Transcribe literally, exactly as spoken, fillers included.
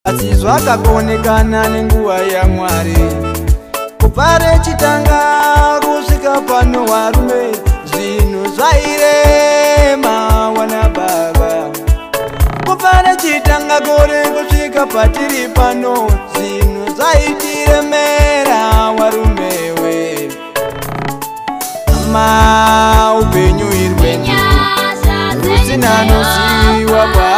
asi zvakagonekana nenguva yaMwari. Kubva rechitanga kusvika pano varume zvinhu zvairema wana baba. Kubva rechitanga gore kusvika patiri pano zvinhu zvaitiremera warumewe. Ama upenyu irwenyu rusina nosiwa.